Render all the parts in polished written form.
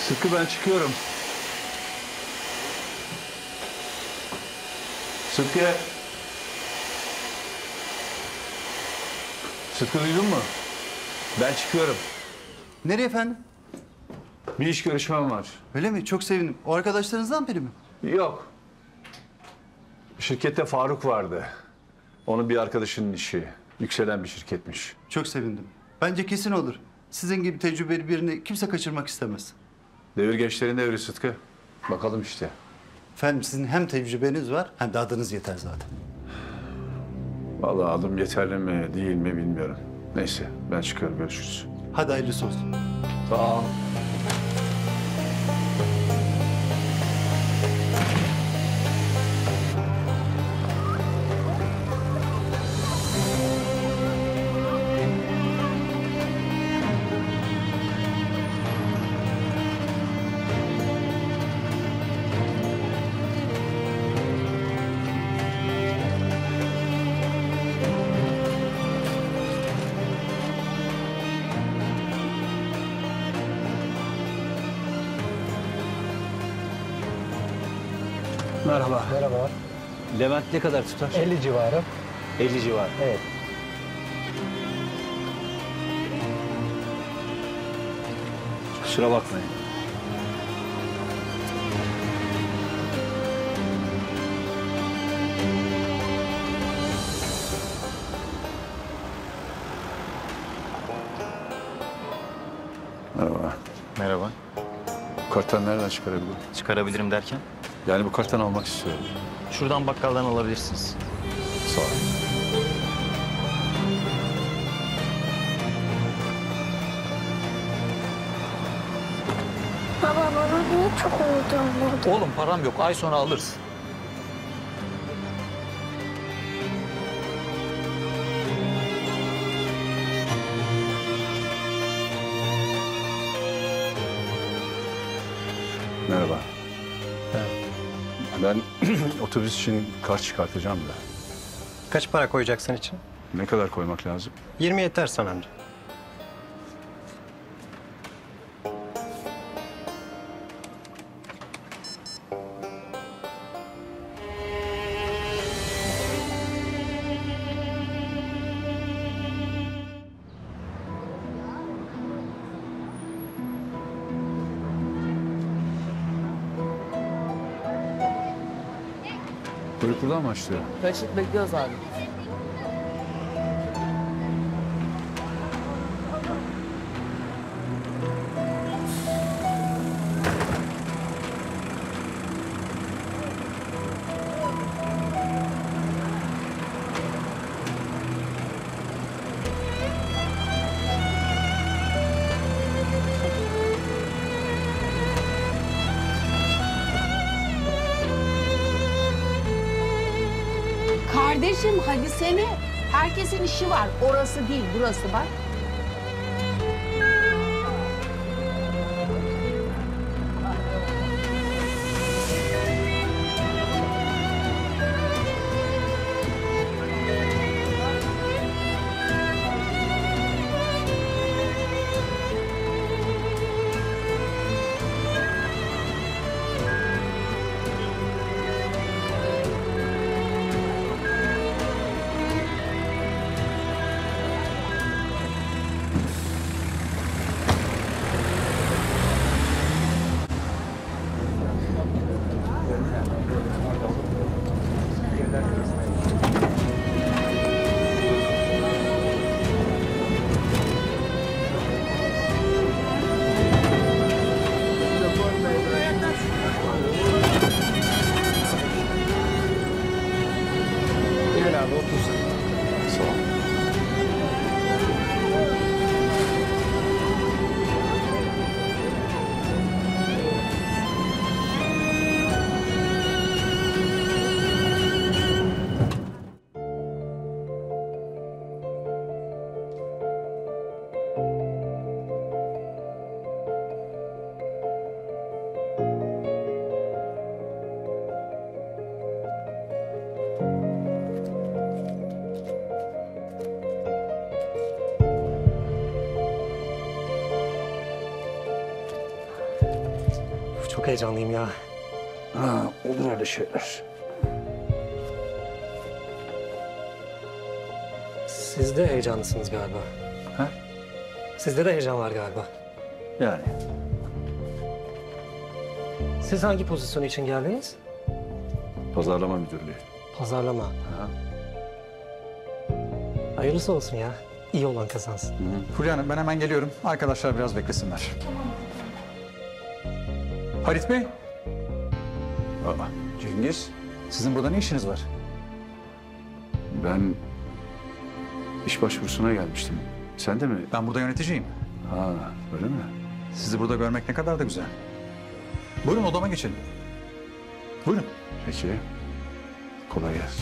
Sıtkı ben çıkıyorum. Sıtkı. Sıtkı duydun mu? Ben çıkıyorum. Nereye efendim? Bir iş görüşmem var. Öyle mi? Çok sevindim. O arkadaşlarınızdan biri mi? Yok. Şirkette Faruk vardı. Onun bir arkadaşının işi. Yükselen bir şirketmiş. Çok sevindim. Bence kesin olur. Sizin gibi tecrübeli birini kimse kaçırmak istemez. Devir gençlerin devri Sıtkı. Bakalım işte. Efendim sizin hem tecrübeniz var hem de adınız yeter zaten. Vallahi adım yeterli mi değil mi bilmiyorum. Neyse ben çıkıyorum, görüşürüz. Hadi hayırlısı olsun. Sağ ol. Merhaba. Merhaba. Levent ne kadar tutar? 50 civarı. 50 civar. Evet. Kusura bakmayın. Merhaba. Merhaba. Bu karttan nereden çıkarabilirim? Çıkarabilirim derken? Yani bu karttan almak istiyorum. Şuradan bakkaldan alabilirsiniz. Sağ ol. Baba bana niye çok oldu? Oğlum param yok. Ay sonra alırız. Merhaba. Ben otobüs için kart çıkartacağım da. Kaç para koyacaksın için? Ne kadar koymak lazım? 20 yeter sana amca. Kuyruk buradan mı başlıyor? Kaçlık bekliyoruz abi. Kardeşim hadi sene. Herkesin işi var. Orası değil, burası bak. Çok heyecanlıyım ya. Ha, olur öyle şeyler. Siz de heyecanlısınız galiba. Ha? Sizde de heyecan var galiba. Yani Siz hangi pozisyon için geldiniz? pazarlama müdürlüğü. Pazarlama. Hayırlısı olsun ya. İyi olan kazansın. Fulya Hanım ben hemen geliyorum. Arkadaşlar biraz beklesinler. Halit Bey, Aa, Cengiz, sizin burada ne işiniz var? ben iş başvurusuna gelmiştim. Sen de mi? Ben burada yöneticiyim. Ha, öyle mi? Sizi burada görmek ne kadar da güzel. Buyurun odama geçelim. Buyurun. Peki. Kolay gelsin.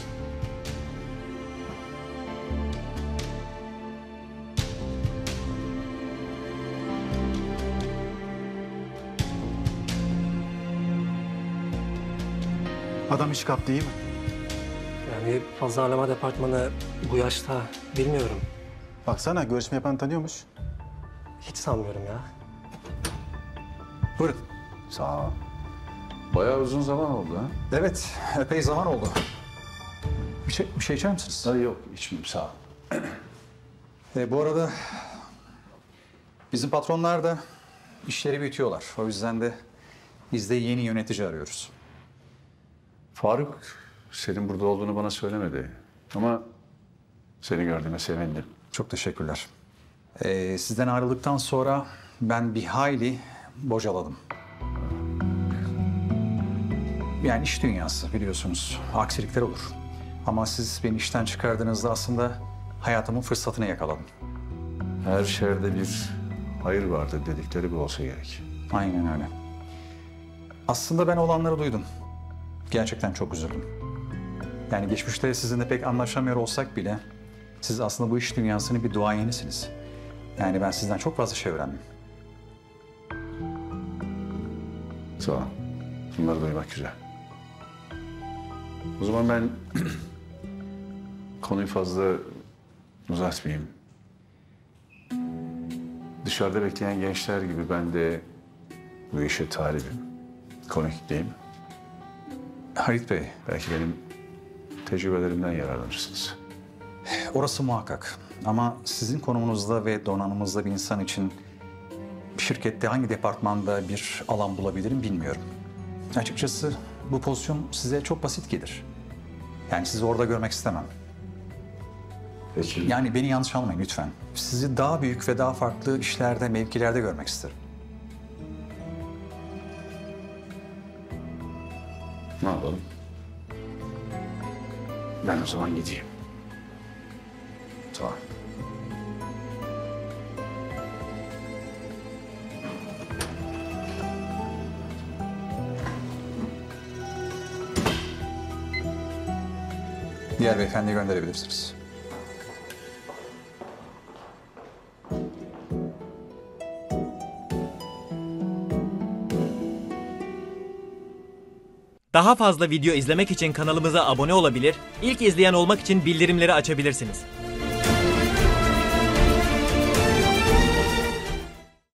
Adam iş kaptı iyi mi? Yani pazarlama departmanı bu yaşta bilmiyorum. Baksana görüşme yapan tanıyormuş. Hiç sanmıyorum ya. Buyurun. Sağ ol. Bayağı uzun zaman oldu ha? Evet, epey zaman oldu. Bir şey içer misiniz? Ha, yok, içmeyeyim sağ ol. Bu arada bizim patronlar da işleri büyütüyorlar. O yüzden de biz de yeni yönetici arıyoruz. Faruk, senin burada olduğunu bana söylemedi. Ama seni gördüğüme sevindim. Çok teşekkürler. Sizden ayrıldıktan sonra ben bir hayli bocaladım. Yani iş dünyası biliyorsunuz. Aksilikler olur. Ama siz beni işten çıkardığınızda aslında hayatımın fırsatını yakaladım. Her şerde bir hayır vardır dedikleri bu olsa gerek. Aynen öyle. Aslında ben olanları duydum. Gerçekten çok üzüldüm. Yani geçmişte sizinle pek anlaşamıyor olsak bile siz aslında bu iş dünyasının bir duayenisiniz. Yani ben sizden çok fazla şey öğrendim. Sağ ol. Bunları duymak güzel. O zaman ben konuyu fazla uzatmayayım. Dışarıda bekleyen gençler gibi ben de bu işe talibim. Komik değil mi? Halit Bey, Belki benim tecrübelerimden yararlanırsınız. orası muhakkak. Ama sizin konumunuzda ve donanımınızda bir insan için şirkette hangi departmanda bir alan bulabilirim bilmiyorum. Açıkçası bu pozisyon size çok basit gelir. Yani sizi orada görmek istemem. Peki. Yani beni yanlış anlamayın lütfen. Sizi daha büyük ve daha farklı işlerde, mevkilerde görmek isterim. Ne yapalım? Ben o zaman gideyim. Tamam. Diğer beyefendiyi gönderebilirsiniz. Daha fazla video izlemek için kanalımıza abone olabilir, ilk izleyen olmak için bildirimleri açabilirsiniz.